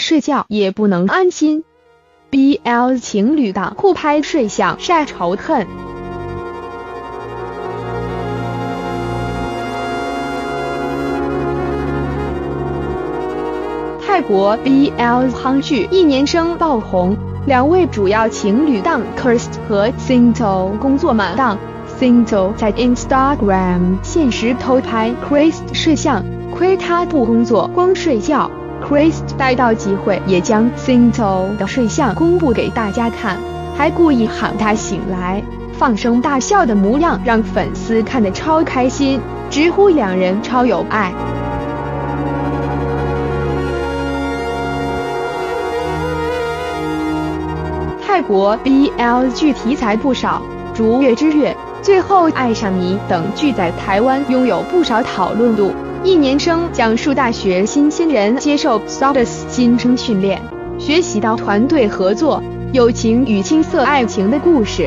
睡觉也不能安心。BL 情侣档互拍睡相晒仇恨。泰国 BL 夯剧一年生爆红，两位主要情侣档 Krist 和 S.H.E 工作满档。S.H.E 在 Instagram 限时偷拍 Krist 睡相，亏他不工作光睡觉。Krist 逮到机会也将 S.H.E 的睡相公布给大家看，还故意喊他醒来，放声大笑的模样让粉丝看得超开心，直呼两人超有爱。泰国 BL 剧题材不少，如《月之月》、最后爱上你等剧在台湾拥有不少讨论度。一年生讲述大学新鲜人接受 S.H.E 新生训练，学习到团队合作、友情与青涩爱情的故事。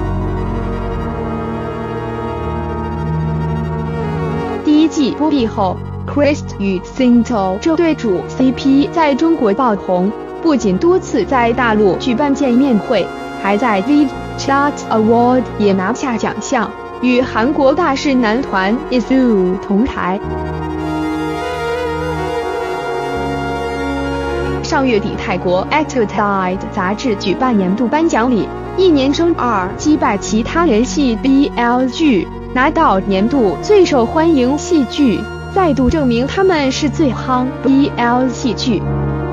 第一季播毕后 ，Krist 与 S.H.E 这对主 CP 在中国爆红，不仅多次在大陆举办见面会，还在 V-Chat Award 也拿下奖项，与韩国大势男团 S.H.E 同台。上月底，泰国 S.H.E 杂志举办年度颁奖礼，一年生2击败其他人系 BL 剧，拿到年度最受欢迎戏剧，再度证明他们是最夯 BL 戏剧。